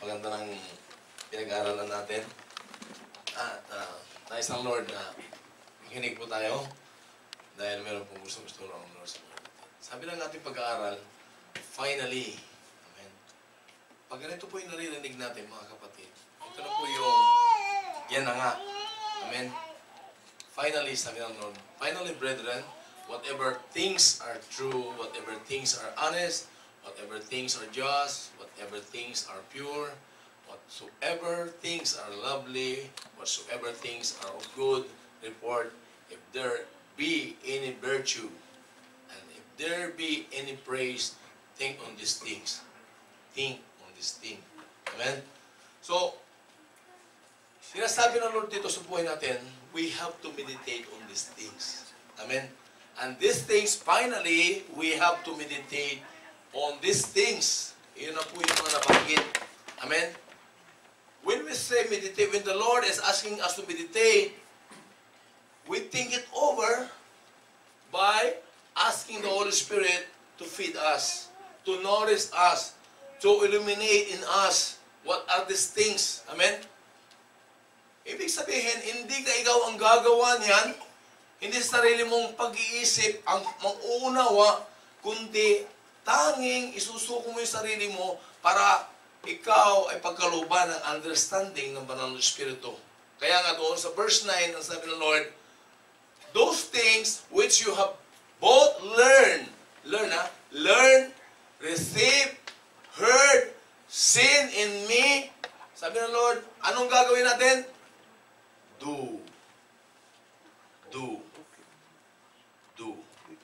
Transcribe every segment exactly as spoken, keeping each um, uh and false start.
napaganda ng pinag-aaralan natin. At uh, nais ng Lord na makinig po tayo dahil meron pong gusto gusto ng Lord sa mga natin. Sabi lang natin pag-aaral, finally, amen. Pag ganito po yung naririnig natin, mga kapatid, ito na po yung, yan na nga, amen. Finally, sabi ng Lord, finally, brethren, whatever things are true, whatever things are honest, whatever things are just, whatever things are pure, whatsoever things are lovely, whatsoever things are of good report, if there be any virtue, and if there be any praise, think on these things. Think on this thing. Amen? So, sinasabi ng Lord dito sa buhay natin, we have to meditate on these things. Amen? And these things, finally, we have to meditate on these things. Yun na po yung mga nabanggit. Amen? When we say meditate, when the Lord is asking us to meditate, we think it over by asking the Holy Spirit to feed us, to nourish us, to illuminate in us what are these things. Amen? Ibig sabihin, hindi ka ikaw ang gagawa niyan, hindi sa sarili mong pag-iisip ang mang-uunawa, kundi tanging isusuko mo yung sarili mo para ikaw ay pagkaluban ng understanding ng Banal na Espiritu. Kaya nga doon sa verse nine, ang sabi ng Lord, those things which you have both learned, learn ha, learn, receive, heard, seen in me. Sabi ng Lord, anong gagawin natin? Do. Do. Do.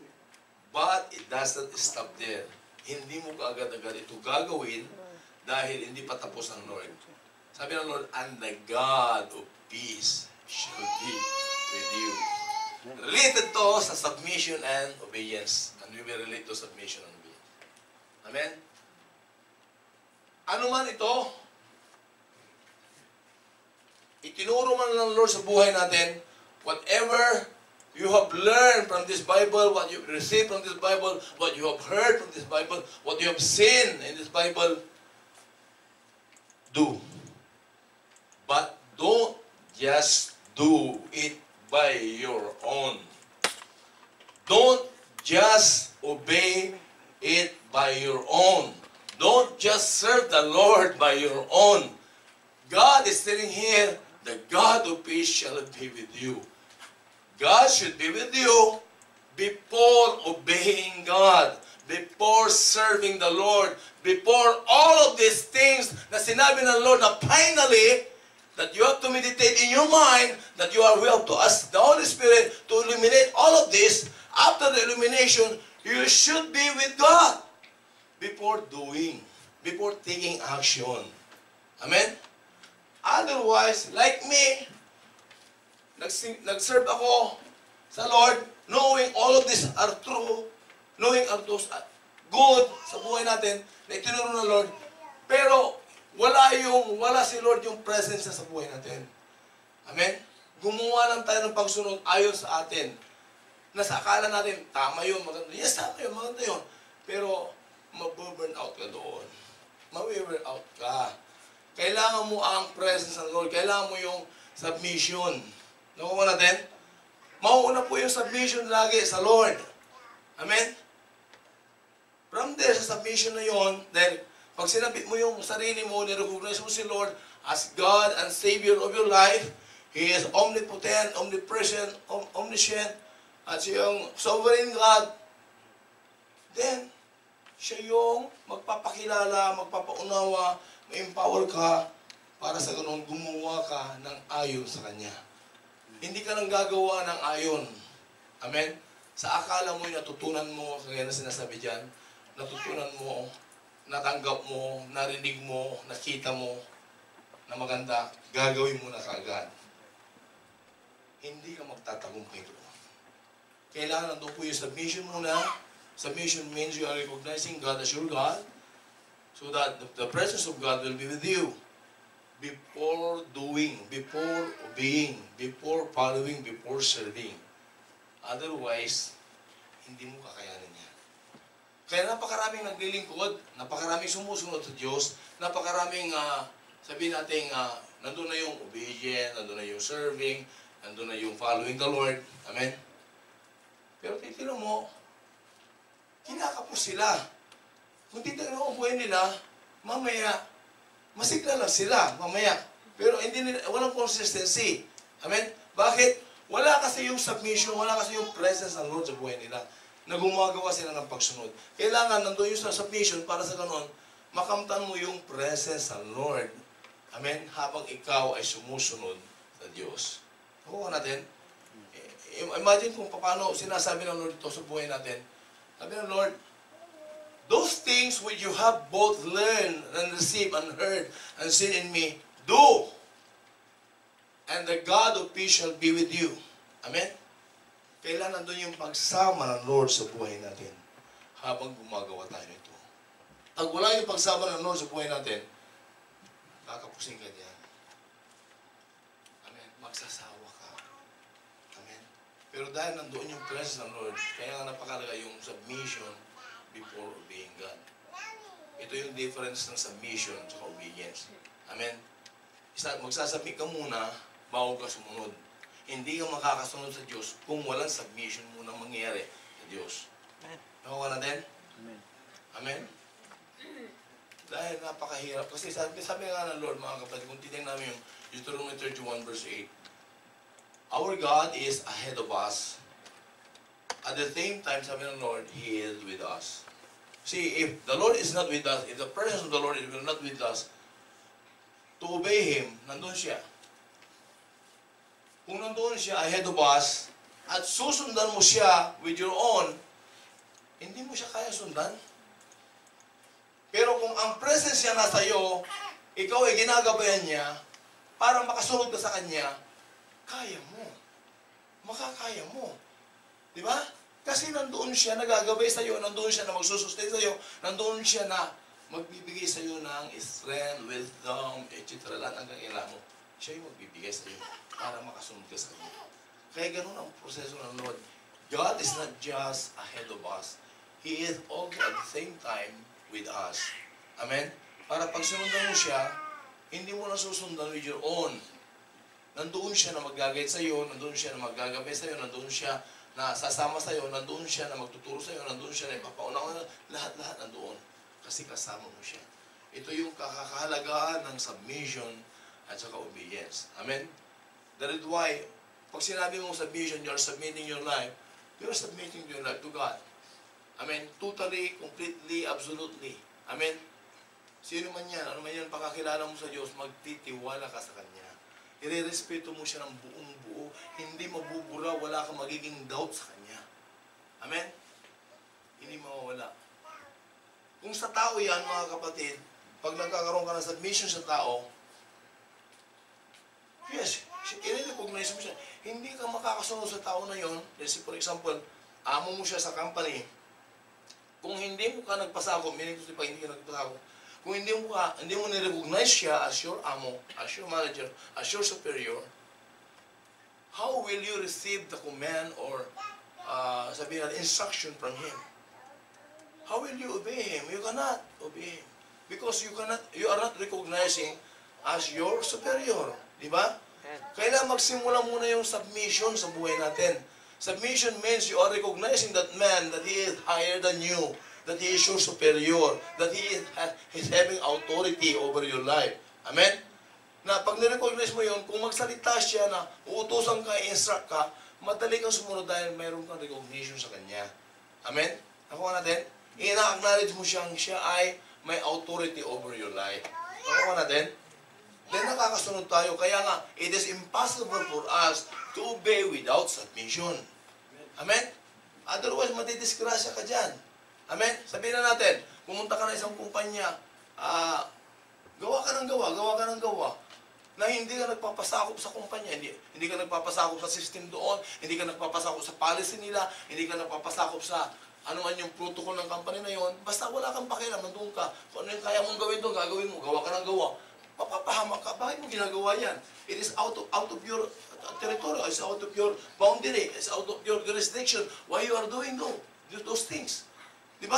But it doesn't stop there. Hindi mo kaagad-agad ito gagawin dahil hindi pa tapos ang Lord. Sabi ng Lord, and the God of peace shall be with you. Related to sa submission and obedience. And we will relate to submission and obedience. Amen? Ano man ito, itinuro man ng Lord sa buhay natin, whatever you have learned from this Bible, what you received from this Bible, what you have heard from this Bible, what you have seen in this Bible, do. But don't just do it by your own. Don't just obey it by your own. Don't just serve the Lord by your own. God is telling here, the God of peace shall be with you. God should be with you before obeying God, before serving the Lord, before all of these things na sinabi ng Lord na finally, that you have to meditate in your mind, that you are will to ask the Holy Spirit to illuminate all of this. After the illumination, you should be with God before doing, before taking action. Amen? Otherwise, like me, nag-serve ako sa Lord, knowing all of these are true, knowing all those are good sa buhay natin, na itinuro ng Lord, pero wala yung, wala si Lord yung presence sa buhay natin. Amen? Gumawa lang tayo ng pagsunod ayon sa atin. Nasa akala natin, tama yun, maganda. Yes, tama yun, maganda yun. Pero, mabuburn out ka doon. Mawi-burn out ka. Kailangan mo ang presence ng Lord. Kailangan mo yung submission. Nakuha natin? Mauuna po yung submission lagi sa Lord. Amen? From there, sa submission na yon, then, pag sinabit mo yung sarili mo, nirecognize mo si Lord as God and Savior of your life, He is omnipotent, omnipresent, om omniscient, at siya yung sovereign God, then, siya yung magpapakilala, magpapaunawa, ma-empower ka, para sa ganun gumawa ka ng ayon sa Kanya. Hindi ka nang gagawa ng ayon. Amen? Sa akala mo, natutunan mo, kaya na sinasabi dyan, natutunan mo, natanggap mo, narinig mo, nakita mo, na maganda, gagawin mo na kaagad. Hindi ka magtatagumpay doon. Kailangan nandun po yung submission muna. Submission means you are recognizing God as your God, so that the presence of God will be with you. Before doing, before obeying, before following, before serving. Otherwise, hindi mo kakayanin yan. Kaya napakaraming naglilingkod, napakaraming sumusunod sa Diyos, napakaraming, uh, sabihin natin, uh, nandun na yung obedient, nandun na yung serving, nandun na yung following the Lord. Amen? Pero titilo mo, kinakapos sila. Kung titignan mo ang buhay nila, mamaya, masigla lang sila, mamaya. Pero hindi nila, walang consistency. Amen? Bakit? Wala kasi yung submission, wala kasi yung presence ng Lord sa buhay nila, na gumagawa sila ng pagsunod. Kailangan nandun yung sa submission para sa ganon, makamtan mo yung presence ng Lord. Amen? Habang ikaw ay sumusunod sa Diyos. Nakuha natin? Imagine kung paano sinasabi ng Lord ito sa buhay natin. Sabi ng Lord, those things which you have both learned and received and heard and seen in me, do. And the God of peace shall be with you. Amen? Kailangan nandun yung pagsama ng Lord sa buhay natin habang gumagawa tayo nito. Pag wala yung pagsama ng Lord sa buhay natin, kakapusing ka niyan. Amen? Magsasawa ka. Amen? Pero dahil nandoon yung presence ng Lord, kaya nga napakalaga yung submission before obeying God. Ito yung difference ng submission at obedience. Amen? Magsasabik ka muna bago ka sumunod. Hindi ka makakasunod sa Diyos kung walang submission muna mangyayari sa Diyos. Nakuha natin? Amen. Amen? Dahil napakahirap. Kasi sabi, sabi nga ng Lord, mga kapatid, kung titignan namin yung Deuteronomy thirty-one verse eight, our God is ahead of us. At the same time, sabi ng Lord, He is with us. See, if the Lord is not with us, if the presence of the Lord is not with us, to obey Him, nandun siya. Kung nandoon siya ahead of us, at susundan mo siya with your own, hindi mo siya kaya sundan. Pero kung ang presence niya nasa iyo, ikaw ay ginagabayan niya, para makasunod ka sa Kanya, kaya mo. Makakaya mo. Di ba? Kasi nandoon siya, nagagabay sa iyo, nandoon siya na magsusustain sa iyo, nandoon siya na magbibigay sa iyo ng strength, wisdom, et cetera. Lahat ang kailangan mo. Siya yung magbibigay sa iyo para makasunod ka sa Kanya. Kaya ganun ang proseso ng Lord. God is not just ahead of us. He is also at the same time with us. Amen? Para pag sunundan mo siya, hindi mo na susundan with your own. Nandoon siya na mag-guide sa iyo, nandoon siya na mag-gagabay sa iyo, nandoon siya na sasama sa iyo, nandoon siya na magtuturo sa iyo, nandoon siya na ipapauna, lahat-lahat nandoon. Kasi kasama mo siya. Ito yung kakahalagaan ng submission at saka obedience. Amen? That is why, pag sinabi mong submission, you're submitting your life, you're submitting your life to God. Amen? Totally, completely, absolutely. Amen? Sino man yan, ano man yan, pagkakilala mo sa Diyos, magtitiwala ka sa Kanya. Irerespeto mo siya ng buong buo, hindi mabubura, wala kang magiging doubt sa Kanya. Amen? Hindi mawawala. Kung sa tao yan, mga kapatid, pag nagkakaroon ka ng submission sa tao, yes, i-recognize mo siya. Hindi ka makakasunod sa tao na yon. Kasi for example, amo mo siya sa company. Kung hindi mo ka nagpasakop, meaning to say, pag hindi ka nagpasakop, kung hindi mo ka, hindi mo ni-recognize siya as your amo, as your manager, as your superior, how will you receive the command or uh, sabihin natin, instruction from him? How will you obey him? You cannot obey him. Because you cannot, you are not recognizing as your superior. Di ba? Kailangan magsimula muna yung submission sa buhay natin. Submission means you are recognizing that man, that he is higher than you, that he is your superior, that he is, is having authority over your life. Amen? Na pag nirecognize mo yun, kung magsalita siya na uutusan ka, instruct ka, madali kang sumunod dahil mayroon kang recognition sa kanya. Amen? Nakuha natin? Ina-acknowledge mo siyang siya ay may authority over your life. Nakuha natin? Then nakakasunod tayo. Kaya nga, it is impossible for us to obey without submission. Amen? Otherwise, matidisgrasya ka dyan. Amen? Sabihin na natin, pumunta ka na isang kumpanya, uh, gawa ka ng gawa, gawa ka ng gawa, na hindi ka nagpapasakop sa kumpanya, hindi, hindi ka nagpapasakop sa system doon, hindi ka nagpapasakop sa policy nila, hindi ka nagpapasakop sa ano man yung protocol ng company na yon, basta wala kang pakialam, nandun ka, kung ano yung kaya mong gawin doon, gagawin mo, gawa ka ng gawa, mapapahamak ka, bakit mo ginagawa yan? It is out of, out of your territory, it's out of your boundary, it's out of your jurisdiction, why you are doing those, those things? Di ba?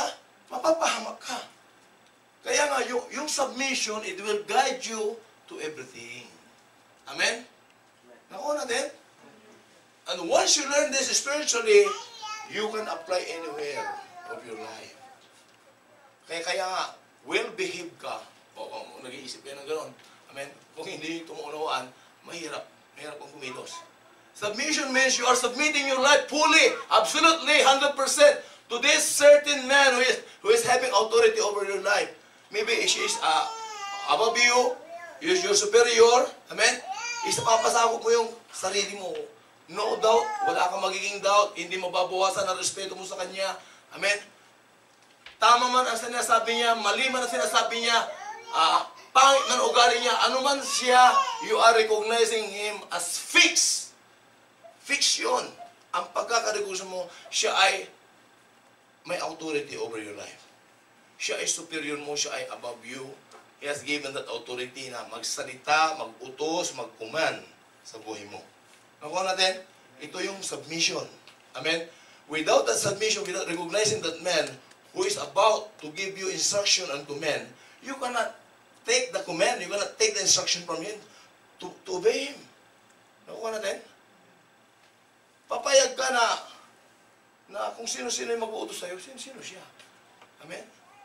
mapapahamak ka. Kaya nga, yung, yung submission, it will guide you to everything. Amen? Nakuha natin? And once you learn this spiritually, you can apply anywhere of your life. Kaya kaya nga, well-behaved ka. O kung nag-iisip kayo ng gano'n. Amen? Kung hindi tumuunawaan, mahirap. Mahirap kang kumilos. Submission means you are submitting your life fully, absolutely, one hundred percent to this certain man who is, who is having authority over your life. Maybe she is uh, above you, you is your superior. Amen? Isapapasakop mo yung sarili mo. No doubt, wala kang magiging doubt, hindi mababawasan ang respeto mo sa kanya. Amen? Tama man ang sinasabi niya, mali man ang sinasabi niya, uh, pangit man ugali niya, ano man siya, you are recognizing him as fixed. Fix yun. Ang pagkakaregusa mo, siya ay may authority over your life. Siya ay superior mo, siya ay above you. He has given that authority na magsalita, mag-utos, mag-command sa buhay mo. Nakuha natin? Ito yung submission. Amen? Without that submission, without recognizing that man who is about to give you instruction and command, you cannot take the command, you cannot take the instruction from him to, to obey him. Nakuha natin? Papayag ka na na kung sino-sino yung mag-uutos sa'yo, sino-sino siya. Amen?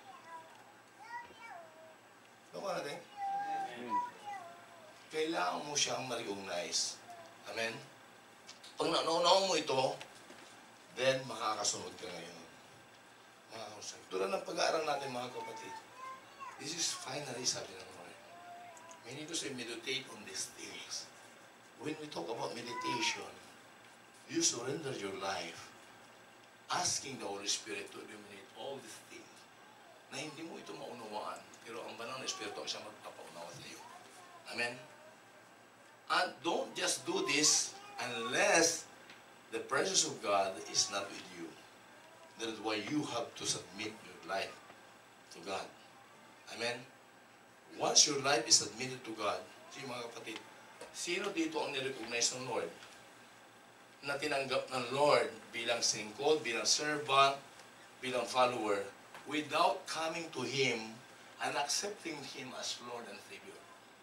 Nakuha natin? Kailangan mo siyang ma-recognize. Amen? Pag naunaw mo ito, then makakasunod ka ngayon. Makakasunod. Tulad ng pag-aaral natin, mga kapatid, this is finally, sabi ng Lord. We need to say, meditate on these things. When we talk about meditation, you surrender your life, asking the Holy Spirit to illuminate all these things na hindi mo ito maunawaan, pero ang banal na Espiritu ay siya magpapaunawa sa iyo. Amen? And don't just do this unless the presence of God is not with you. That is why you have to submit your life to God. Amen? Once your life is submitted to God, sige mga kapatid, sino dito ang nirecognize ng Lord? Na tinanggap ng Lord bilang singkod, bilang servant, bilang follower, without coming to Him and accepting Him as Lord and Savior.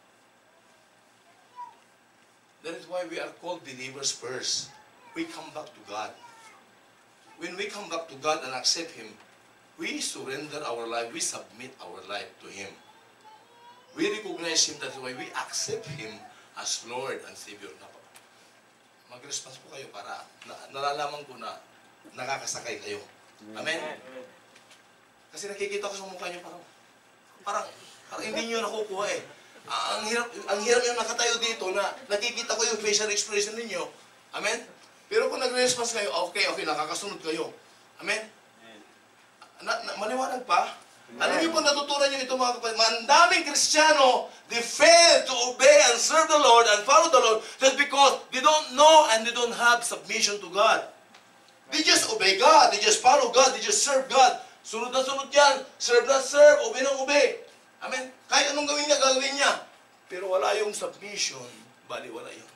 That is why we are called believers first. We come back to God. When we come back to God and accept Him, we surrender our life, we submit our life to Him. We recognize Him, that's why we accept Him as Lord and Savior. Mag-response po kayo para na, nalalaman ko na nakakasakay kayo. Amen? Kasi nakikita ko sa mukha niyo parang, parang, parang hindi niyo nakukuha eh. Ah, ang hirap, ang hirap yung nakatayo dito na nakikita ko yung facial expression ninyo. Amen? Pero kung nag-response kayo, okay, okay, nakakasunod kayo. Amen? Na, na, maliwanag pa? Alam niyo po, natutunan niyo ito mga kapatid, mandaming Kristiyano, they fail to obey and serve the Lord and follow the Lord just because they don't know and they don't have submission to God. They just obey God, they just follow God, they just serve God. Sunod na sunod yan, serve na serve, obey na obey. Amen? Kahit anong gawin niya, gagawin niya. Pero wala yung submission, bali wala yun.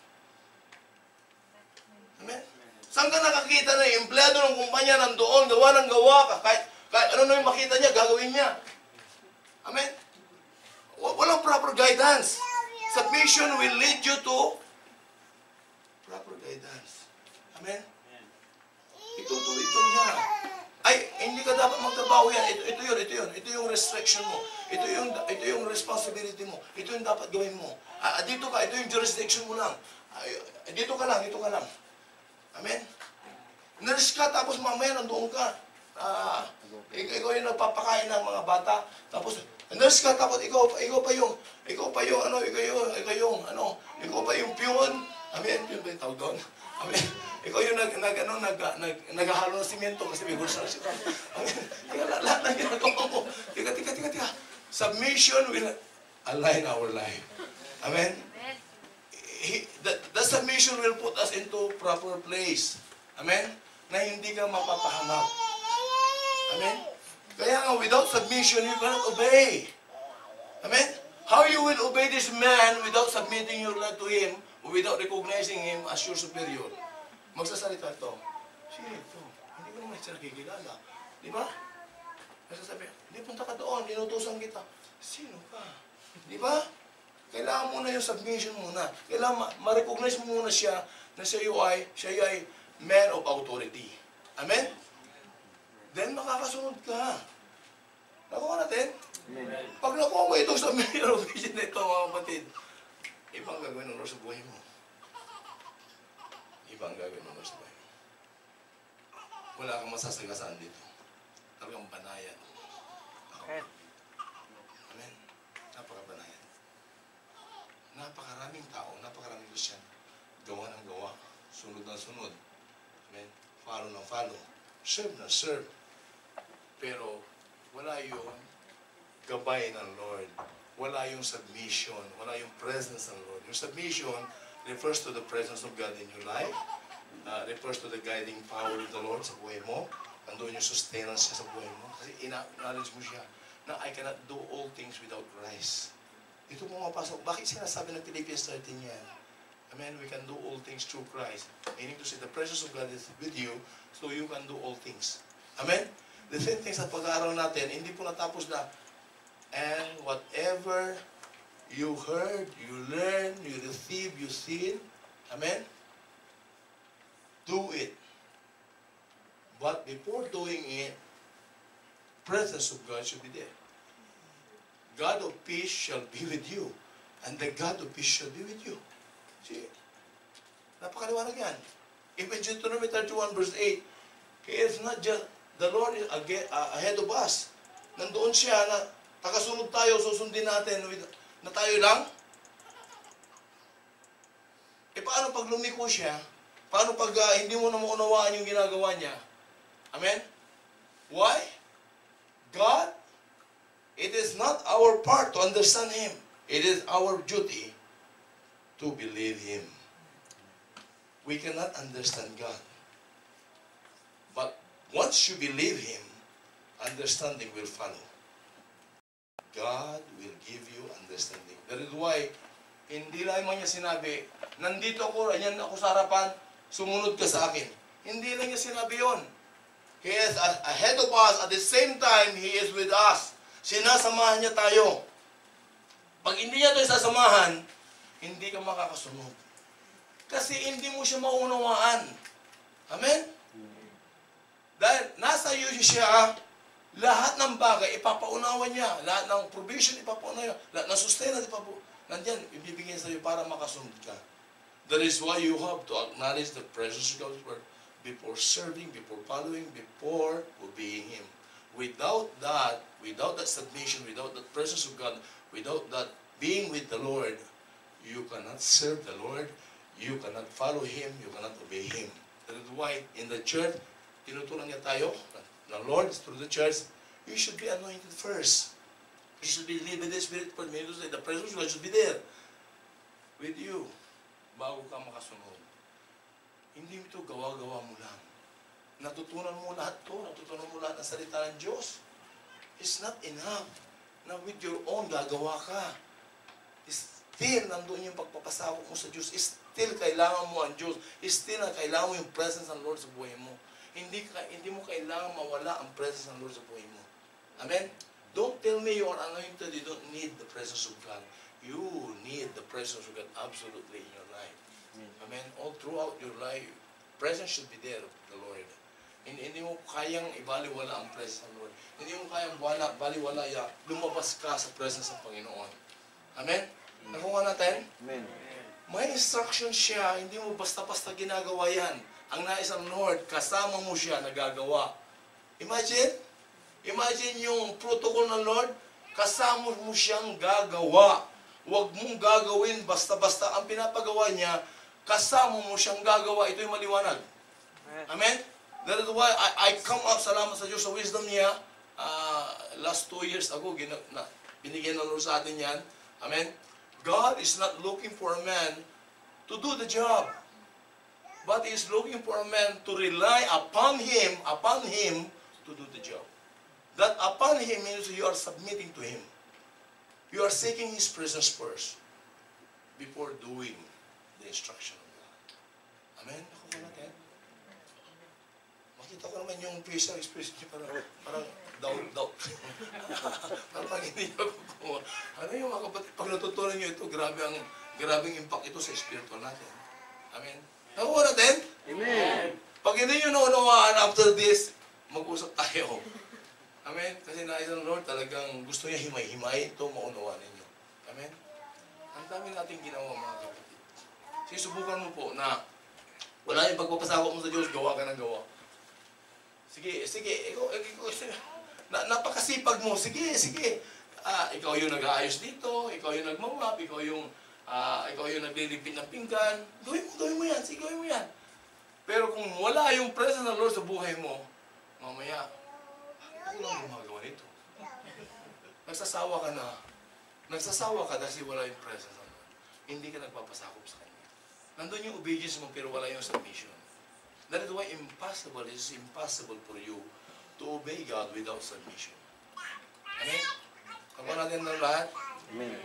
Amen? Saan ka nakakita na yung empleyado ng kumpanya nandoon, gawa ng gawa ka, kahit Kahit ano na yung makita niya, gagawin niya. Amen? Walang proper guidance. Submission will lead you to proper guidance. Amen? Itutuloy ito niya. Ay, hindi ka dapat magtrabaho yan. Ito, ito yun, ito yun. Ito yung restriction mo. Ito yung, ito yung responsibility mo. Ito yung dapat gawin mo. Ah, dito ka, ito yung jurisdiction mo lang. Ay, dito ka lang, dito ka lang. Amen? Nurse ka, tapos mamaya nandoon ka. Ah, ikaw yung nagpapakain ng mga bata, tapos nurse ka, tapos ikaw, ikaw pa yung, ikaw pa yung, ano, ikaw yung, ikaw yung, ano, ikaw pa yung piyon. Amen, piyon ba yung tawag doon? Amen. Ikaw yung nag, nag, ano, nag, nag, naghahalo ng simento kasi may gulsa na siya. Amen. Tika, lahat ng ginagawa mo. Tika, tika, tika, tika. Submission will align our life. Amen. He, the, the submission will put us into proper place. Amen. Na hindi ka mapapahamak. Amen? Kaya nga, without submission, you cannot obey. Amen? How you will obey this man without submitting your life to him, or without recognizing him as your superior? Magsasalita ito. Sino ito? Hindi ko naman siya nakikilala. Di ba? Nasasabi, hindi, punta ka doon, inutusan kita. Sino ka? Di ba? Kailangan muna yung submission muna. Kailangan ma-recognize mo muna siya na siya yung ay, siya yung ay man of authority. Amen? Then makakasunod ka. Nakuha natin? Amen. Pag nakuha mo itong submission of vision na ito, mga kapatid, ibang gagawin ng Lord sa buhay mo. Ibang gagawin ng Lord sa buhay mo. Wala kang masasagasaan dito. Talagang banayan. Amen. Amen. Napakabanayan. Napakaraming tao, napakaraming Christian. Gawa ng gawa. Sunod ng sunod. Amen. Follow ng follow. Serve ng serve. Pero wala yung gabay ng Lord. Wala yung submission. Wala yung presence ng Lord. Yung submission refers to the presence of God in your life. Uh, refers to the guiding power of the Lord sa buhay mo. Andun yung sustenance niya sa buhay mo. Kasi ina-acknowledge mo siya na I cannot do all things without Christ. Ito mo mapasok. Bakit sinasabi ng Philippians thirteen yan? Amen, we can do all things through Christ. Meaning to say, the presence of God is with you, so you can do all things. Amen? The same thing sa pag-aaral natin, hindi po natapos na, and whatever you heard, you learn, you receive, you see, amen? Do it. But before doing it, presence of God should be there. God of peace shall be with you, and the God of peace shall be with you. See, napakaliwanag yan. Even Deuteronomy thirty-one verse eight, He is not just, the Lord is ahead of us. Nandoon siya na tagasunod tayo, susundin natin na tayo lang. E paano pag lumiko siya? Paano pag uh, hindi mo na maunawaan yung ginagawa niya? Amen? Why? God, it is not our part to understand Him. It is our duty to believe Him. We cannot understand God. But once you believe Him, understanding will follow. God will give you understanding. That is why, hindi lamang niya sinabi, nandito ako, anyan ako sa harapan, sumunod ka sa akin. Hindi lang niya sinabi yon. He is ahead of us, at the same time, He is with us. Sinasamahan niya tayo. Pag hindi niya tayo sasamahan, hindi ka makakasunod. Kasi hindi mo siya maunawaan. Amen? Dahil nasa iyo siya, lahat ng bagay ipapaunawan niya. Lahat ng provision ipapaunawan niya. Lahat ng sustenance ipapaunawan. Nandyan, ibibigay sa iyo para makasunod ka. That is why you have to acknowledge the presence of God's word before serving, before following, before obeying Him. Without that, without that submission, without that presence of God, without that being with the Lord, you cannot serve the Lord, you cannot follow Him, you cannot obey Him. That is why in the church, tinutunan niya tayo, the Lord through the church, you should be anointed first. You should be led by the Spirit for me to say, the presence of God should be there with you bago ka makasunod. Hindi ito gawa-gawa mo lang. Natutunan mo lahat to, natutunan mo lahat ng salita ng Diyos. It's not enough na with your own gagawa ka. Still, nandun yung pagpapasawak mo sa Diyos. Still, kailangan mo ang Diyos. Still, kailangan mo yung presence ng Lord sa buhay mo. Hindi, ka, hindi mo kailangan mawala ang presence ng Lord sa buhay mo. Amen? Don't tell me you are anointed, you don't need the presence of God. You need the presence of God absolutely in your life. Amen? Amen? All throughout your life, presence should be there of the Lord. Hindi, hindi mo kayang ibaliwala ang presence ng Lord. Hindi mo kayang wala, baliwala ya, lumabas ka sa presence ng Panginoon. Amen? Nakuha natin? Amen. May instruction siya, hindi mo basta-basta ginagawa yan. Ang nais ng Lord, kasama mo siya nagagawa. Imagine, imagine yung protocol ng Lord, kasama mo siyang gagawa. Huwag mong gagawin basta-basta ang pinapagawa niya, kasama mo siyang gagawa. Ito yung maliwanag. Amen? That is why I, I come up, salamat sa Diyos, sa wisdom niya, uh, last two years ago, gina, na, binigyan ng Lord sa atin yan. Amen? God is not looking for a man to do the job. But He is looking for a man to rely upon Him, upon Him to do the job. That upon Him means you are submitting to Him. You are seeking His presence first before doing the instruction of God. Amen? Nakuha natin? makita ko naman yung facial expression niya, parang, parang doubt, doubt. Parang pag hindi niya kukuha. Ano yung mga kapatid, pag natutunan niyo ito, grabe ang, grabe ang impact ito sa spiritual natin. Amen? Nakuha natin? Amen. Pag hindi nyo naunawaan after this, mag-usap tayo. Amen? Kasi nais ng Lord talagang gusto niya himay-himay ito, maunawaan ninyo. Amen? Ang dami natin ginawa mga kapatid. Sisubukan mo po na wala yung pagpapasakop mo sa Diyos, gawa ka ng gawa. Sige, sige, ikaw, ikaw, ikaw na, napakasipag mo, sige, sige. Ah, ikaw yung nag-aayos dito, ikaw yung nagmamap, ikaw yung, ah, ikaw yung naglilipit ng pinggan. Gawin mo, gawin mo yan, sige, gawin mo yan. Pero kung wala yung presence ng Lord sa buhay mo, mamaya, ano lang gumagawa nito? Nagsasawa ka na. Nagsasawa ka dahil wala yung presence ng Lord. Hindi ka nagpapasakop sa Kanya. Nandun yung obedience mo pero wala yung submission. That is why impossible is impossible for you to obey God without submission. Amen? Kamu natin ng lahat? Amen.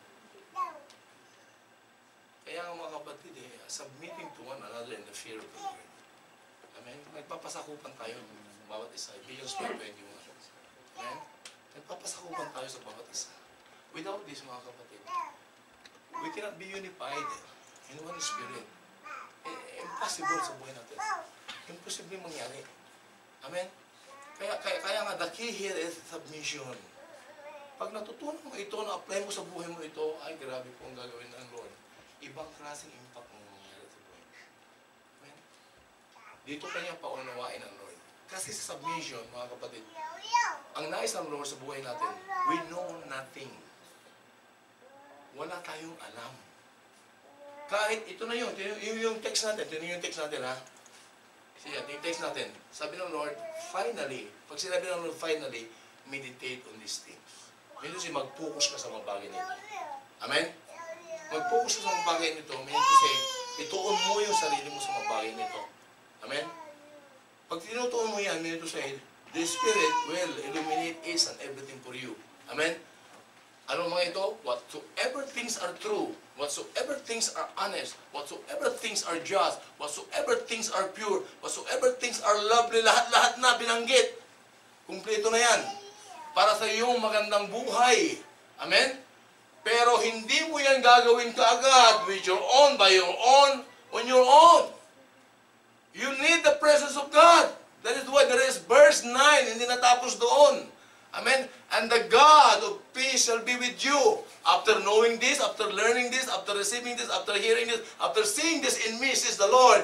Kaya nga mga kapatid, eh, submitting to one another in the fear of the Lord. Amen? Nagpapasakupan tayo bawat isa. Ephesians one twenty-one. Amen? Nagpapasakupan tayo sa bawat isa. Without this, mga kapatid, we cannot be unified in one spirit. Eh, impossible sa buhay natin. Imposible mangyari. Amen? Kaya, kaya, kaya nga, the key here is submission. Pag natutunan mo ito, na-apply mo sa buhay mo ito, ay grabe po ang gagawin ng Lord. Ibang klaseng impact mo mangyari sa buhay mo. Amen? Dito kanya paunawain ng Lord. Kasi sa submission, mga kapatid, ang nais ng Lord sa buhay natin, we know nothing. Wala tayong alam. Kahit ito na yun, yung, yung text natin, ito yung text natin ha. Siya, yung text natin, sabi ng Lord, finally, pag sinabi ng Lord, finally, meditate on these things. Medyo si mag-focus ka sa mga bagay nito. Amen? Mag-focus ka sa mga bagay nito, meaning to say, ituon mo yung sarili mo sa mga bagay nito. Amen? Pag tinutuon mo yan, meaning to say, the Spirit will illuminate each and everything for you. Amen? Ano mga ito? Whatsoever things are true, whatsoever things are honest, whatsoever things are just, whatsoever things are pure, whatsoever things are lovely, lahat-lahat na binanggit. Kumpleto na yan. Para sa iyong magandang buhay. Amen? Pero hindi mo yan gagawin kaagad with your own, by your own, on your own. You need the presence of God. That is why there is verse nine, hindi natapos doon. Amen? And the God of peace shall be with you. After knowing this, after learning this, after receiving this, after hearing this, after seeing this in me, says the Lord,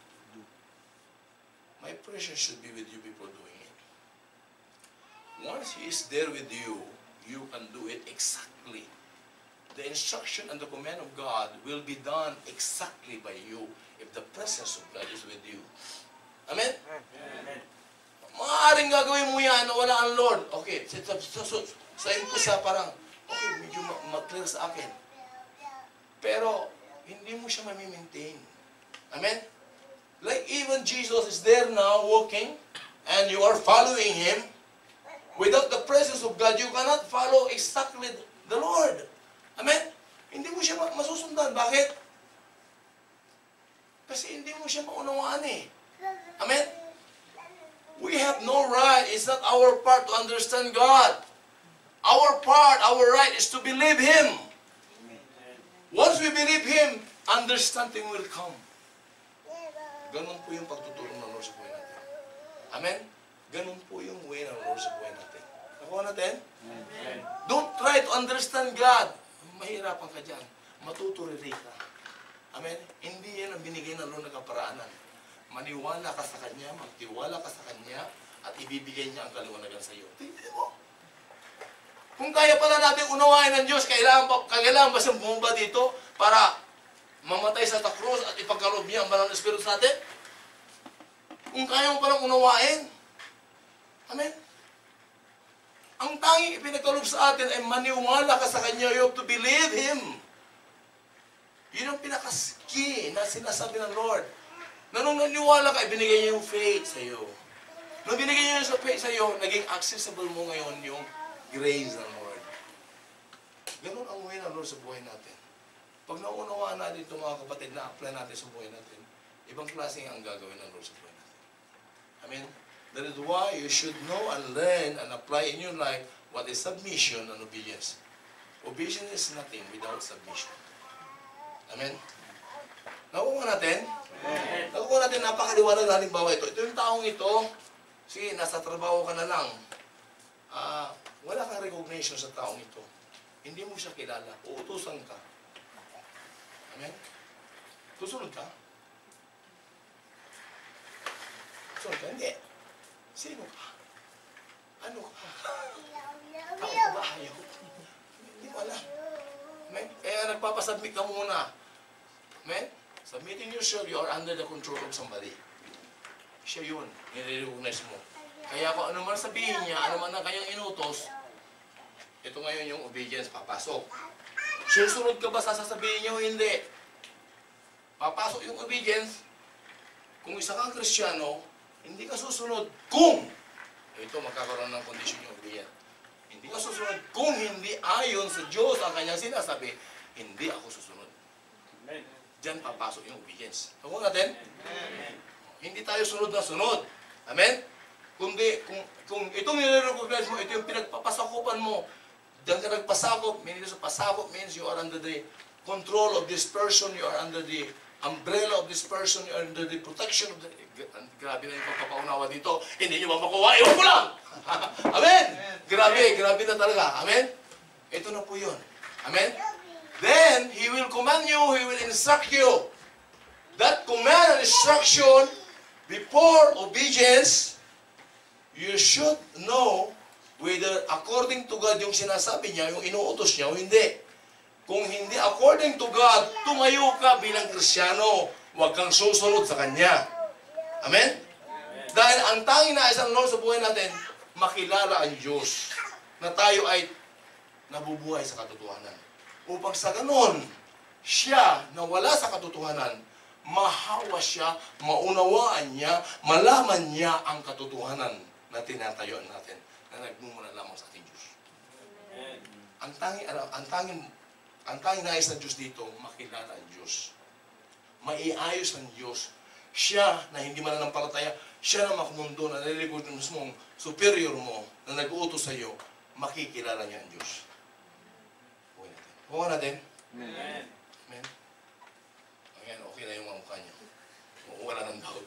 my presence should be with you before doing it. Once He is there with you, you can do it exactly. The instruction and the command of God will be done exactly by you if the presence of God is with you. Amen? Amen. Maaaring gagawin mo yan na wala ang Lord. Okay, sa, sa, sa, sa impulsa parang, okay, medyo ma-clear sa akin. Pero, hindi mo siya mamimaintain. Amen? Like even Jesus is there now walking, and you are following Him. Without the presence of God, you cannot follow exactly the Lord. Amen? Hindi mo siya masusundan. Bakit? Kasi hindi mo siya maunawaan eh. Amen? We have no right. It's not our part to understand God. Our part, our right is to believe Him. Once we believe Him, understanding will come. Ganun po yung pagtutulong ng Lord sa buhay natin. Amen? Ganun po yung way ng Lord sa buhay natin. Nakuha natin? Amen. Don't try to understand God. Mahirapan ka dyan. Matuturiri ka. Amen? Hindi yan ang binigay ng Lord na kaparaanan. Maniwala ka sa Kanya, magtiwala ka sa Kanya, at ibibigay niya ang kaliwanagan sa iyo. Tingnan mo. Kung kaya pala natin unawain ng Diyos, kailangan ba, kailangan ba siyang bumaba dito para mamatay sa krus at ipagkaloob niya ang banal na Espiritu sa atin? Kung kaya mo palang unawain. Amen? Ang tanging ipinagkaloob sa atin ay maniwala ka sa Kanya. You have to believe Him. Yun ang pinakaski na sinasabi ng Lord. Na nung naniwala ka, ibinigay niya yung faith sa iyo. Nung binigay niya yung faith sa iyo, naging accessible mo ngayon yung grace ng Lord. Ganun ang way ng Lord sa buhay natin. Pag naunawaan natin ito mga kapatid, na-apply natin sa buhay natin, ibang klase ang gagawin ng Lord sa buhay natin. Amen? That is why you should know and learn and apply in your life what is submission and obedience. Obedience is nothing without submission. Amen? Nakuha natin? Amen. Nakuha natin napakaliwanag na halimbawa ito. Ito yung taong ito, sige, nasa trabaho ka na lang. Ah, wala kang recognition sa taong ito. Hindi mo siya kilala. Uutusan ka. Amen? Susunod ka? Susunod ka? Hindi. Sino ka? Ano ka? Tao ka ba? Ayaw. Hindi ko alam. Amen? Kaya nagpapasubmit ka muna. Amen? Submitting yourself, you are under the control of somebody. Siya yun. Nire-recognize mo. Kaya kung ano man sabihin niya, ano man na kanyang inutos, ito ngayon yung obedience, papasok. Susunod ka ba sa sasabihin niya o hindi? Papasok yung obedience. Kung isa kang Kristiyano, hindi ka susunod kung ito magkakaroon ng kondisyon yung obedience. Hindi ka susunod kung hindi ayon sa Diyos ang kanyang sinasabi, hindi ako susunod. Amen. Diyan papasok yung obedience. Tawag natin? Amen. Hindi tayo sunod na sunod. Amen? Kundi, kung, kung itong nire-recognize mo, ito yung pinagpapasakupan mo, diyan ka nagpasakop, means sa pasakop means you are under the control of this person, you are under the umbrella of this person, you are under the protection of the... Grabe na yung pagpapaunawa dito. Hindi nyo ba makuha? Iwan ko lang! Amen? Grabe, grabe na talaga. Amen? Ito na po yun. Amen? Then, He will command you, He will instruct you. That command and instruction before obedience, you should know whether according to God yung sinasabi niya, yung inuutos niya o hindi. Kung hindi according to God, tumayo ka bilang Kristiyano. Huwag kang susunod sa Kanya. Amen? Dahil ang tanging nais ng Lord sa buhay natin, makilala ang Diyos na tayo ay nabubuhay sa katotohanan. Upang sa ganon, siya na wala sa katotohanan, mahawa siya, maunawaan niya, malaman niya ang katotohanan na tinatayuan natin na nagmumula lamang sa ating Diyos. Amen. Ang tanging ang tanging ang tanging nais ng Diyos dito, makilala ang Diyos. Maiayos ang Diyos. Siya na hindi mananampalataya, siya na makumundo na naliligod ng mong superior mo na nag-uutos sa iyo, makikilala niya ang Diyos. Huwag natin. Huwag natin. Amen. Amen. Ayan, okay na yung mga mukha niyo. Wala ng doubt.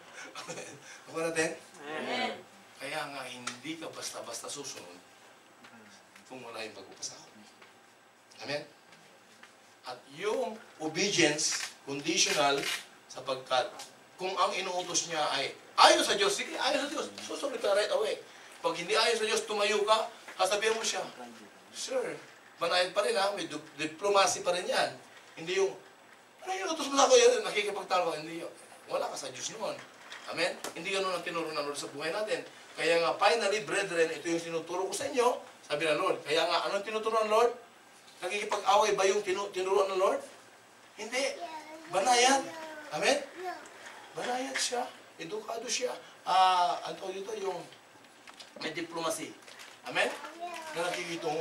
Huwag natin. Amen. Kaya nga, hindi ka basta-basta susunod kung wala yung pagpapasakot. Amen? At yung obedience, conditional, sapagkat kung ang inuutos niya ay ayon sa Diyos, sige, ayon sa Diyos, susunod ka right away. Pag hindi ayon sa Diyos, tumayo ka, sasabihan mo siya, sir, banayad pa rin ha, may diplomacy pa rin yan. Hindi yung, ano yung inuutos mo sa ako yan, nakikipagtalo ka, hindi yun. Wala ka sa Diyos noon. Amen? Hindi ganun ang tinuro ng Lord sa buhay natin. Kaya nga, finally, brethren, ito yung tinuturo ko sa inyo, sabi ng Lord. Kaya nga, anong tinuturo ng Lord? Nakikipag-away ba yung tinu tinuruan ng Lord? Hindi. Banayad. Amen? Banayad siya. Edukado siya. Ah, uh, ano dito yung may diplomacy. Amen? Na nakikitungo.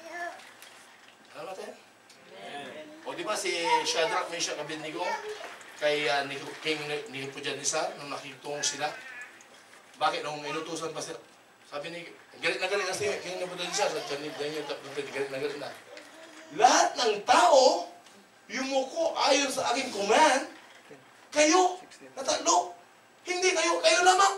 Alam natin? Amen. O di ba si Shadrach, Meshach, Abednego kay uh, King Nebuchadnezzar nung nakikitungo sila? Bakit nung inutusan pa sila? Sabi ni, galit na galit na si King Nebuchadnezzar sa Daniel, galit na galit na. Lahat ng tao, yumuko ayon sa aking command, kayo, na tatlo, hindi kayo, kayo lamang.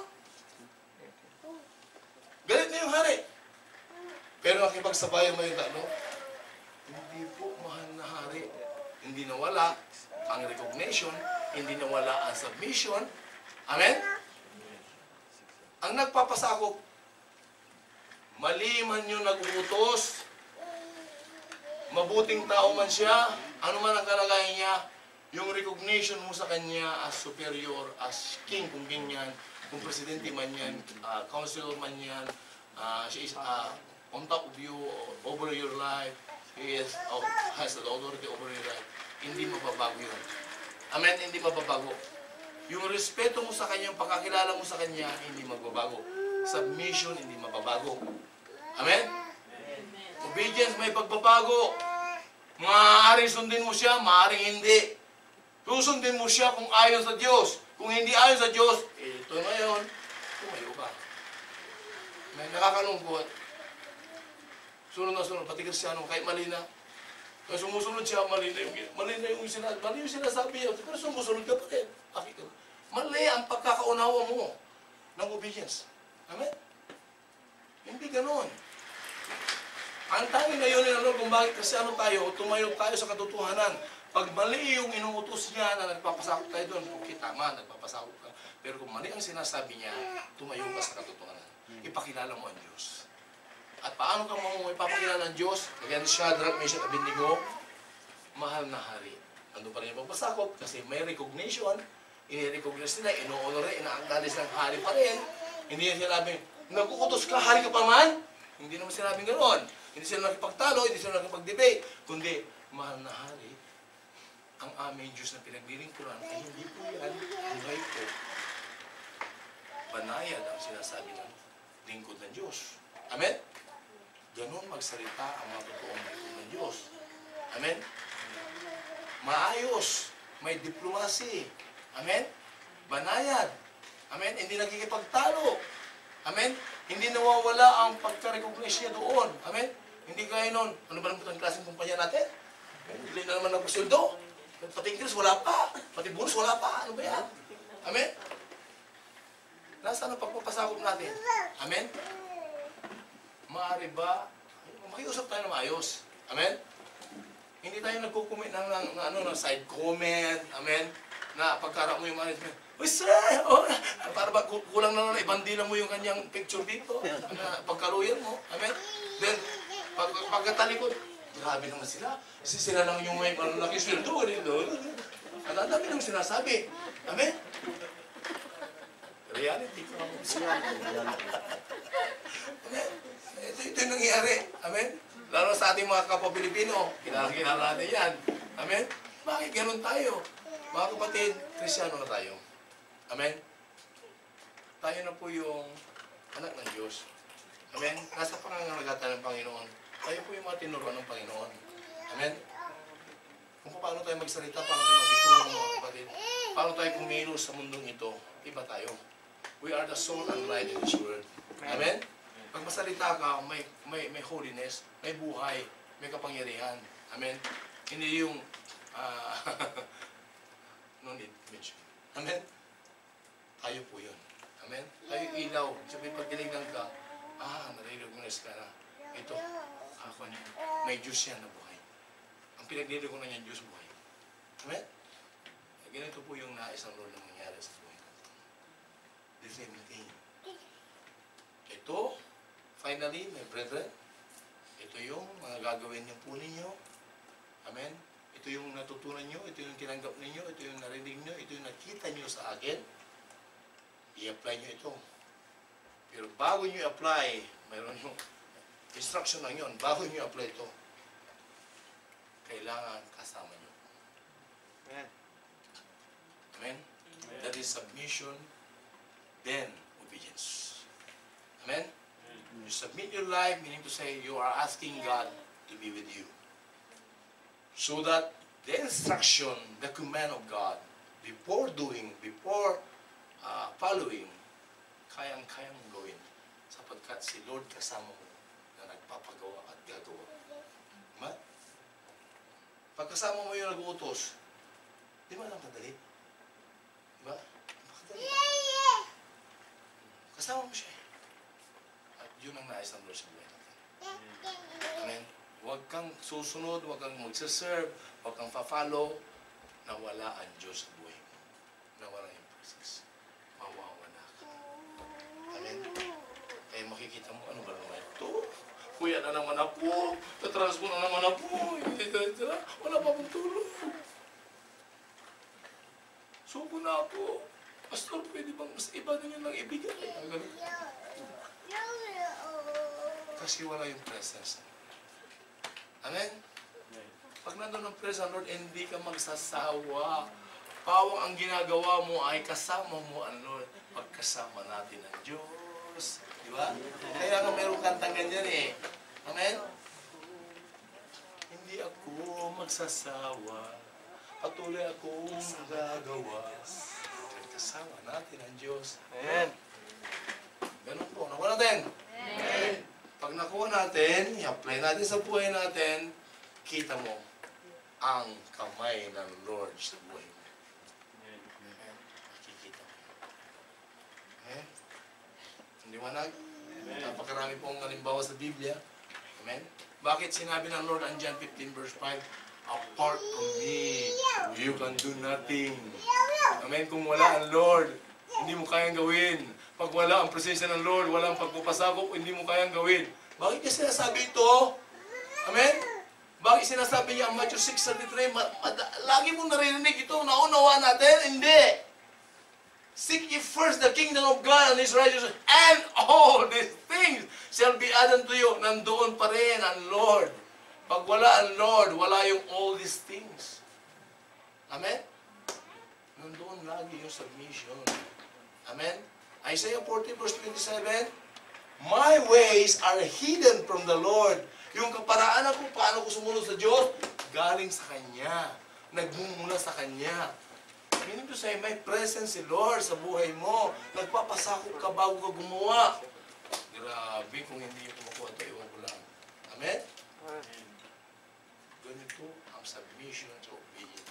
Galit na yung hari. Pero nakipagsabayan mo yung tatlo, hindi po, mahal na hari. Hindi nawala ang recognition, hindi nawala ang submission. Amen? Ang nagpapasakop, mali man yung nag-uutos, mabuting tao man siya, ano man ang kalagayan niya, yung recognition mo sa kanya as superior, as king, kung king yan, kung presidente man yan, uh, councilor man yan, uh, she is uh, on top of you, over your life, he is, uh, has the authority over your life. Hindi mababago yun. Amen? Hindi mababago. Yung respeto mo sa kanya, yung pagkakilala mo sa kanya, hindi magbabago. Submission, hindi mababago. Amen? Obedience, may pagbabago. Maaaring sundin mo siya, maaaring hindi. Susundin mo siya kung ayon sa Diyos. Kung hindi ayon sa Diyos, ito ngayon, tumayo ka. May nakakalungkot. Sunod na sunod, pati Kristiyano, kahit mali na. Kaya sumusunod siya, mali na yung, mali na yung sinasabi, mali yung sinasabi niya. Pero sumusunod ka pa rin. Mali ang pagkakaunawa mo ng obedience. Amen? Hindi ganoon. Ang tanging na yun ng Lord kung bakit Kristiyano tayo, tumayo tayo sa katotohanan. Pag mali yung inuutos niya na nagpapasakot tayo doon, okay, tama, nagpapasakot ka. Pero kung mali ang sinasabi niya, tumayo ka sa katotohanan. Ipakilala mo ang Diyos. At paano ka mo ipapakilala ng Diyos? Again, Shadrach, Meshach, Abednego, mahal na hari. Ando pa rin yung pagpasakot kasi may recognition. I-recognize nila, ino-honore, inaangkalis ng hari pa rin. Hindi niya sinabing, nag-uutos ka, hari ka pa man? Hindi naman sinabing ganoon. Hindi sila nakipagtalo, hindi sila nakipag-debate. Kundi, mahal na hari, ang aming Diyos na pinaglilingkuran ay hindi po yan, buhay po. Banayad ang sinasabi ng lingkod ng Diyos. Amen? Ganon magsalita ang mga totoong lingkod ng Diyos. Amen? Maayos. May diplomasi. Amen? Banayad. Amen? Hindi nagkikipagtalo. Amen? Hindi nawawala ang pagka-recognize niya doon. Amen? Hindi kaya nun. Ano ba naman ang klaseng kumpanya natin? Hindi na naman nagpusuldo. Pati increase, wala pa. Pati bonus, wala pa. Ano ba yan? Amen? Nasaan ang pagpapasakot natin? Amen? Maaari ba? Makiusap tayo na maayos. Amen? Hindi tayo nagkukomment ng, ng, ng, ano, ng side comment. Amen? Na pagkara mo yung management, uy, sir! Oh, para ba kulang na naman, ibandila mo yung kanyang picture dito. Na pagkaluyan mo. Amen? Then, pag, pagkatalikod, grabe naman sila. Kasi sila lang yung may malaki sweldo. Ang dami nang sinasabi. Amen? Reality ko ako. Amen? Ito, ito yung nangyayari. Amen? Lalo sa ating mga kapwa-Pilipino, kinakilala natin yan. Amen? Bakit ganun tayo? Mga kapatid, Kristiyano na tayo. Amen? Tayo na po yung anak ng Diyos. Amen? Nasa pangangalagatan ng Panginoon. Tayo po yung mga tinuruan ng Panginoon. Amen? Kung paano tayo magsalita, paano tayo magitulong mga kapatid, paano tayo kumilos sa mundong ito, iba tayo. We are the soul and light in this world. Amen? Pag masalita ka, may, may, may holiness, may buhay, may kapangyarihan. Amen? Hindi yung, uh, no need mention. Amen? Tayo po yun. Amen? Tayo ilaw. Sabi, pag tinignan ka, ah, nare-recognize ka na. Ito, ako niya. May Diyos yan na buhay. Ang pinagdito ko na niyan, Diyos buhay. Amen? Ganito po yung nais ng Lord na mangyari sa buhay natin. The same thing. Ito, finally, my brethren, ito yung mga gagawin niyo po ninyo. Amen? Ito yung natutunan nyo, ito yung tinanggap ninyo, ito yung narinig nyo, ito yung nakita nyo sa akin. I-apply nyo ito. Pero bago nyo i-apply, mayroon yung instruction lang yun. Bago nyo i-apply ito, kailangan kasama nyo. Amen. Amen? That is submission, then obedience. Amen? You submit your life, meaning to say you are asking God to be with you. So that the instruction, the command of God, before doing, before uh, following, kayang-kayang gawin. Sapagkat si Lord kasama mo na nagpapagawa at gagawa. Diba? Pagkasama mo yung nag-uutos, di ba lang kadali? Diba? Makadali. Kasama mo siya. At yun ang nais ng Lord sa buhay natin. Amen? Huwag kang susunod, huwag kang magsaserve, huwag kang fa-follow, na wala ang Diyos sa buhay mo. Na wala yung presence. Mawawala ka. Amen? Kaya makikita mo, ano ba naman ito? Kuya na naman ako, tatranspo na naman ako, wala pa akong tulog. Suko na ako. Pastor, pwede bang mas iba din yun lang ibigay? Kasi wala yung presence. Amen? Pag nandun ang presence, Lord, hindi ka magsasawa. Pawang ang ginagawa mo ay kasama mo ang Lord. Pagkasama natin ang Diyos. Di ba? Kaya nga mayroong kantang ganyan eh. Amen? Hindi ako magsasawa. Patuloy akong gagawa. Kasama natin ang Diyos. Amen. Ganun po. Nakuha natin. Amen. Pag nakuha natin, i-apply natin sa buhay natin, kita mo ang kamay ng Lord sa buhay mo. Amen. Makikita mo. Okay? Hindi wanag? Amen. Napakarami pong halimbawa sa Biblia. Amen? Bakit sinabi ng Lord ang John fifteen verse five? Apart from me, you can do nothing. Amen? Kung wala ang Lord, hindi mo kayang gawin. Pag wala ang presensya ng Lord, wala ang pagpapasakop, hindi mo kayang gawin. Bakit niya sinasabi ito? Amen? Bakit sinasabi niya ang Matthew six thirty-three? Ma- ma- lagi mong naririnig ito, naunawa natin? Hindi! Seek ye first the kingdom of God and His righteousness, and all these things shall be added to you. Nandoon pa rin ang Lord. Pag wala ang Lord, wala yung all these things. Amen? Nandoon lagi yung submission. Amen? Isaiah forty verse twenty-seven, my ways are hidden from the Lord. Yung kaparaanan ko, paano ko sumunod sa Diyos, galing sa Kanya. Nagmumula sa Kanya. Meaning to say, may presence si Lord sa buhay mo. Nagpapasakop ka bago ka gumawa. Grabe, kung hindi yung kumakuha ito, iwan ko lang. Amen? Ganito ang submission to obedience.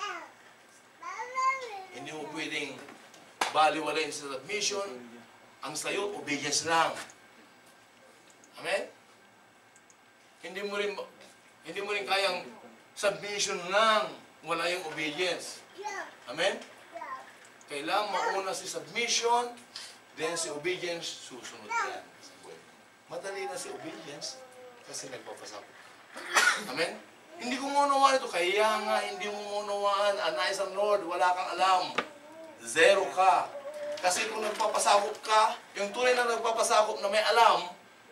Hindi mo pwedeng baliwalain sa submission. Ang sayo, obedience lang. Amen? Hindi mo rin, hindi mo rin kayang submission lang. Wala yung obedience. Amen? Kailangan mauna si submission, then si obedience, susunod yan. Madali na si obedience kasi nagpapasakot. Amen? Hindi ko maunawaan ito. Kaya nga, hindi mo maunawaan. Anais ang Lord, wala kang alam. Zero ka. Kasi kung nagpapasakop ka, yung tunay na nagpapasakop na may alam,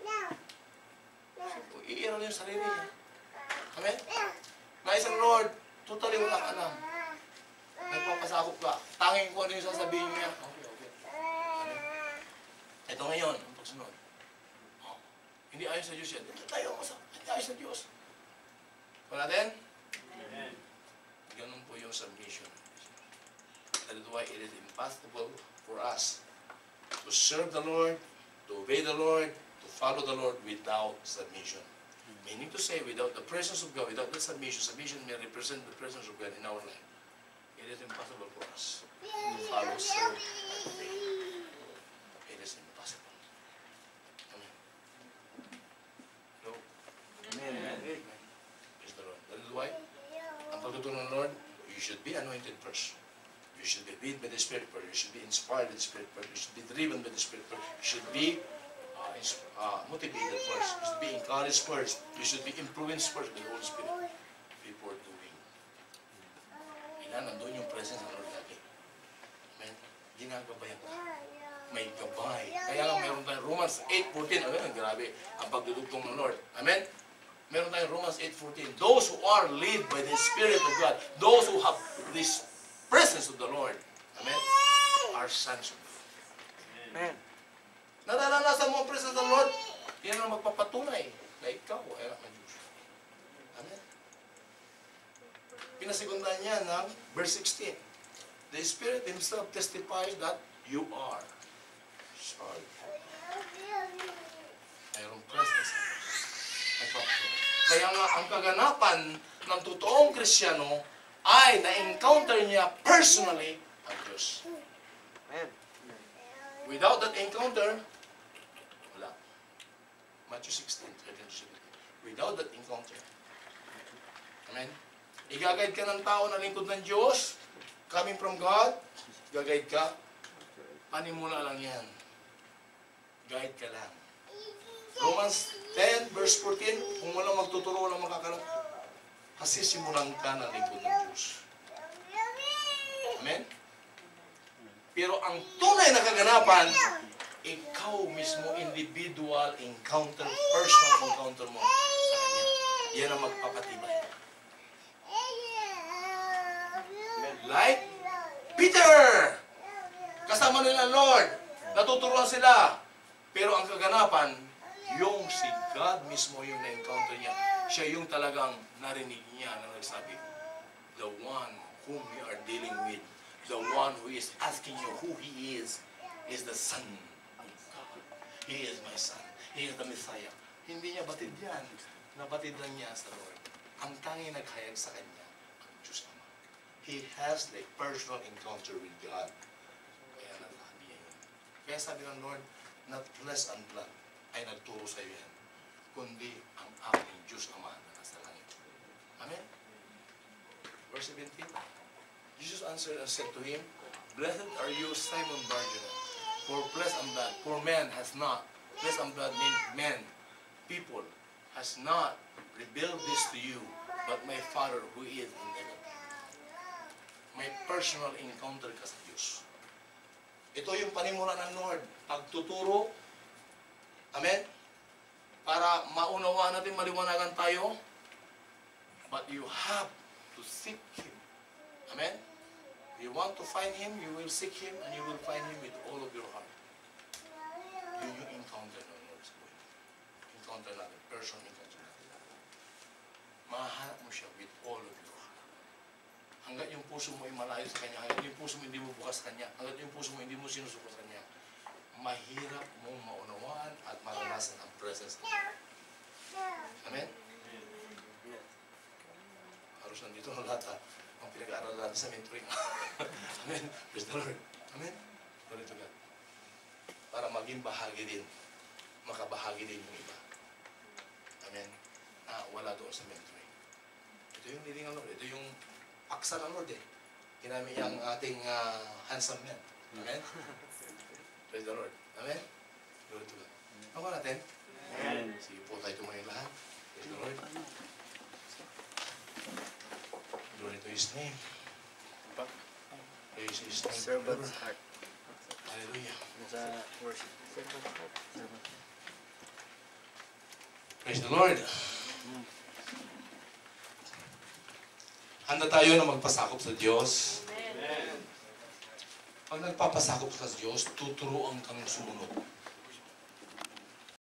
iiral yung sarili niya. Amen? Nais ang Lord, totally wala kang alam. Nagpapasakop ka. Tanging ko ano yung sasabihin niya. Okay, okay. Amen? Ito ngayon, ang pagsunod. Oh, hindi ayos sa Diyos yan. Ito tayo, hindi ayos sa Diyos. Wala natin? Amen. Ganun po yung submission. That is why it is impossible for us to serve the Lord, to obey the Lord, to follow the Lord without submission. Meaning to say, without the presence of God, without the submission, submission may represent the presence of God in our life. It is impossible for us to follow, serve, and obey. It is impossible. Amen. Hello? Amen. Praise the Lord. That is why, ang pagtutunan ng Lord, you should be anointed first. You should be led by the Spirit first. You should be inspired by the Spirit first. You should be driven by the Spirit first. You should be uh, uh, motivated first. You should be encouraged first. You should be influenced first by the Holy Spirit before doing. Kailan nandun yung presence ng Lord lagi. Amen? Ginagabayan ka. May gabay. Kaya nga meron tayong Romans eight fourteen. Amen? Grabe ang pagdudugtong ng Lord. Amen? Meron tayong Romans eight fourteen. Those who are led by the Spirit of God, those who have this presence of the Lord, amen, are sons of God. Amen. Nararanasan mo ang presence of the Lord, yan ang magpapatunay na ikaw ay anak ng Diyos. Amen. Pinasigundahan niya ng verse sixteen. The Spirit Himself testifies that you are sorry. Mayroong presence. Kaya nga, ang kaganapan ng totoong Kristiyano ay na-encounter niya personally ang Diyos. Amen. Without that encounter, wala. Matthew sixteen, thirteen to seventeen. Without that encounter. Amen? Igagayad ka ng tao na lingkod ng Diyos, coming from God, gagayad ka, panimula lang yan. Guide ka lang. Romans ten, verse fourteen, kung walang magtuturo, walang makakalam, kasi simulan ka ng lingkod ng Diyos. Amen? Pero ang tunay na kaganapan, ikaw mismo, individual encounter, personal encounter mo sa Kanya. Yan ang magpapatibay. Like Peter! Kasama nila ang Lord. Natuturuan sila. Pero ang kaganapan, yung si God mismo yung na-encounter niya. Siya yung talagang narinig niya na nagsabi, the one whom you are dealing with, the one who is asking you who He is, is the Son of God. He is my son. He is the Messiah. Hindi niya batid yan. Nabatid lang niya sa Lord. Ang tanging naghayag sa kanya, ang Diyos Ama. He has the personal encounter with God. Kaya nasabi niya yun. Kaya sabi ng Lord, not flesh and blood ay nagturo sa iyo yan, kundi ang aking Diyos Ama na nasa langit. Amen? Verse seventeen. Jesus answered and said to him, Blessed are you, Simon Barjona, for flesh and blood, for man has not, flesh and blood means men, people, has not revealed this to you, but my Father who is in heaven. May personal encounter ka sa Diyos. Ito yung panimula ng Lord, pagtuturo, amen, para maunawaan natin, maliwanagan tayo, but you have to seek Him. Amen? You want to find Him, you will seek Him, and you will find Him with all of your heart. Yun yung encounter ng Lord's Word. Encounter natin, personal encounter natin. Mahanap mo siya with all of your heart. Hanggat yung puso mo ay malayo sa Kanya, hanggat yung puso mo hindi mo bukas sa Kanya, hanggat yung puso mo hindi mo sinusuko sa Kanya, mahirap mong maunawaan at maranasan ang presence ng Lord. Amen? Halos nandito ang lahat, ha? Ang pinag-aaral natin sa mentoring. Amen? Praise the Lord. Amen? Glory to God. Para maging bahagi din, makabahagi din yung iba. Amen? Na wala doon sa mentoring. Ito yung leading ng Lord. Ito yung paksa ng Lord, eh. Ginamit yung ating uh, handsome man. Amen? Praise the Lord. Amen? Glory to God. Ako natin? Amen. Sige po tayo tumayo lahat. Praise the Lord. Glory to His name. Praise His name. Servant's heart. Hallelujah. Nasa worship. Servant's heart. Servant. Praise the Lord. Handa tayo na magpasakop sa Diyos. Amen. Pag nagpapasakop ka sa Diyos, tuturuan kang sumunod.